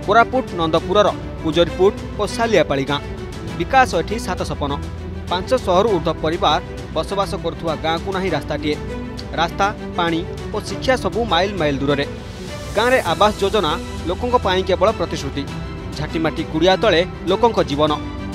कोरापुट नंदपुरर पूजरीपुट और सालियापाड़ी गाँ विकास एठी सात सपन 500 रु ऊर्ध्व परिवार बसवास करुवा गाँ को नहीं रास्ताटीए रास्ता पानी और शिक्षा सबू माइल माइल दूर गाँव में आवास योजना लोकों पाई केवल प्रतिश्रुति झाटीमाटी कुड़िया तले लोकों जीवन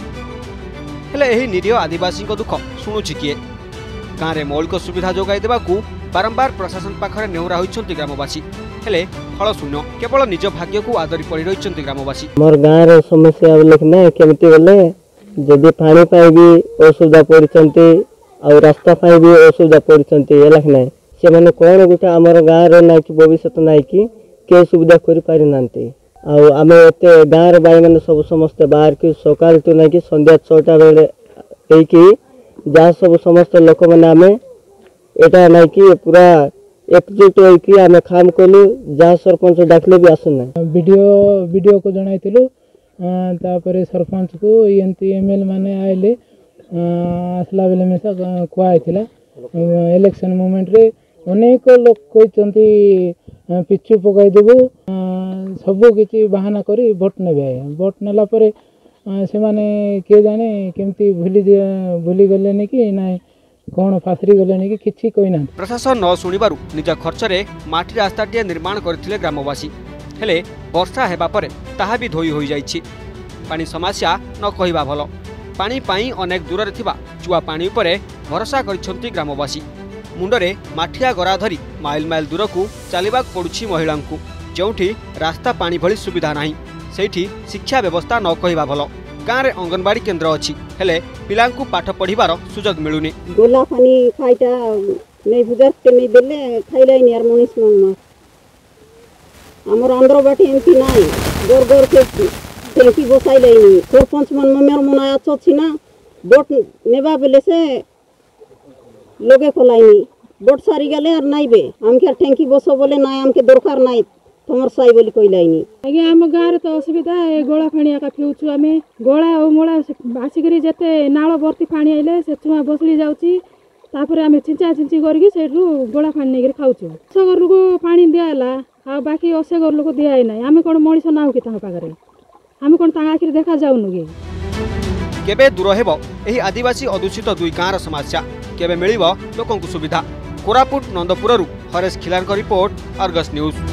हेले एही निरीह आदिवासी दुख शुणुछि किए गाँव में मौलिक सुविधा जोगाई देवाकू बारंबार प्रशासन पाखरे नेहुरा होइछन्ति ग्रामवासी हेले फल शून्य केवल निज भाग्य को आदरी पड़ी रहिछन्ति ग्रामवासी। मोर गाँव रे समस्या लेखना केमती गले जदि पानी पाई भी असुविधा पड़छन्ति और रास्ता पाई भी असुविधा पड़छन्ति ए लेखना से माने कोन गुटा हमर गाँव रे ना कि भविष्य ना कि के सुविधा करि पारि नांती और आमे एते गाँव रे बाई माने सब समस्त बाहर की सकाल तो ना कि संध्या 6टा बेले एई कि जा सब समस्त लोक माने आमे एटा ना कि पूरा एकजुट होइकी आमे काम कलु जा सरपंच डाकले भी आसुना वीडियो को जणाइतिलु तापरे सरपंच को एनती एमएल माने आइले आसला बेले मेसा कुआइथिला इलेक्शन मोमेंट रे अनेक लोक कहचंती पिछु पकाई देबो सब किछि बहाना करी वोट नेबे वोट नेला परे से माने के जाने केमती भूली गले कि ना कौन फासरी गले कि किछि कहिना प्रशासन न शुणिबारु निज खर्च रे माटी रास्ताटिए निर्माण करथिले ग्रामवासी हेले वर्षा हेबा परे ताहा भी धोई होई जाइछि पानी समस्या न कहिबा भलो पानी पाई अनेक दूर रे थिबा चुआ पानी उपरे भरोसा करिसंती ग्रामवासी मुंडरे माठिया गरा धरी माइल माइल दूर को चलवाक पड़ुछि महिला को जोठी रास्ता पानी भली सुविधा नाही सेठी शिक्षा व्यवस्था न कहिबा भलो गाँव में अंगनवाड़ी केन्द्र अच्छी हेले पिला पाठ पढ़िबार सुजोग मिलुनी गोला पानी खाइटा नहीं बुझत के नहीं देले खाइलाई नि यार मनीष मन हमर अंदर बाटी एमपी नाही गोर गोर के टैंकी बसाइलाई नि सरपंच मन मेर मन अच्छा छी ना वोट नेबा बेले से लोगे खोलाइनी वोट सारी गले और नाइबे हमके टैंकी बसो बोले ना हमके दरकार नाही तुमर साई बोली कहलाइनी आगे आम गाँव तो असुविधा गोला पानी आका पिउछु आमे गोला और मोला आसिकरी जते नाଳ भर्ती पानी आइले से चुआ बसली जाउची तापरे आमे चिंचा चिंची करके सेठू गोला पानी नेकर खाउछु सगर लोक पानी दियाला आ बाकी असगर लोक दियाय नै आमे कोन मଣିष नाउ कि ता पागरे आमे कोन ता आखिर देखा जाउनु गे केबे दूर हेबो एही आदिवासी अदूषित दुई गाँर समस्या केबे मिलिबो लोकंकु सुविधा कोरापुट नंदपुररु हरेश खिलारक रिपोर्ट अर्गस न्यूज।